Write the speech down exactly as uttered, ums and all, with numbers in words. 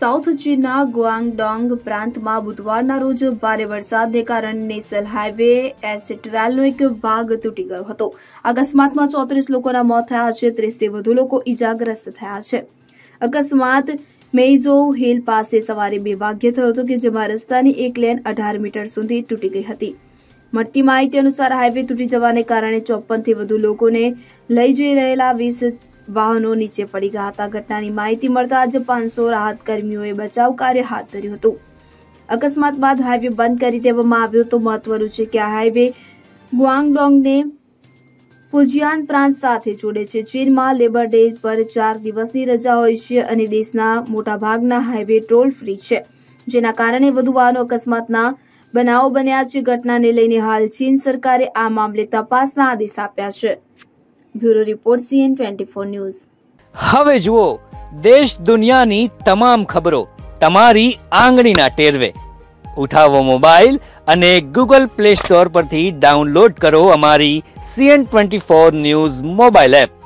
South ચીનના ગુઆંગડોંગ પ્રાંતમાં બુધવારના રોજ ભારે વરસાદને કારણે નેશનલ હાઈવે એસ ટ્વેલ્વનો એક ભાગ તૂટી ગયો હતો. અકસ્માતમાં ચોત્રીસ લોકોના મોત થયા છે, ત્રીસથી વધુ લોકો ઇજાગ્રસ્ત થયા છે. અકસ્માત મેઇઝો હિલ પાસે સવારે બે વાગ્યે થયો હતો કે જેમાં રસ્તાની એક લેન અઢાર મીટર સુધી તૂટી ગઈ હતી. મળતી માહિતી અનુસાર હાઈવે તૂટી જવાને કારણે ચોપનથી વધુ લોકોને લઈ જઈ રહેલા વીસ વાહનો નીચે પડી ગયા હતા. ઘટનાની માહિતી મળતા જ પાંચસો રાહત કર્મીઓએ બચાવ કાર્ય હાથ ધર્યું હતું. અકસ્માત બાદ હાઈવે બંધ કરી દેવામાં આવ્યો હતો. મહત્વનું છે કે આ હાઈવે ગુઆંગડોંગને ફુજિયાન પ્રાંત સાથે જોડે છે. ચીનમાં લેબર ડે પર ચાર દિવસની રજા હોય છે અને દેશના મોટાભાગના હાઈવે ટોલ ફ્રી છે, જેના કારણે વધુ વાહનો અકસ્માતના બનાવો બન્યા છે. ઘટનાને લઈને હાલ ચીન સરકારે આ મામલે તપાસના આદેશ આપ્યા છે. Bureau report CN twenty four news. હવે જુઓ દેશ દુનિયાની તમામ ખબરો તમારી આંગળીના ટેરવે. ઉઠાવો મોબાઈલ અને ગૂગલ પ્લે સ્ટોર પરથી ડાઉનલોડ કરો અમારી CN twenty four news mobile app.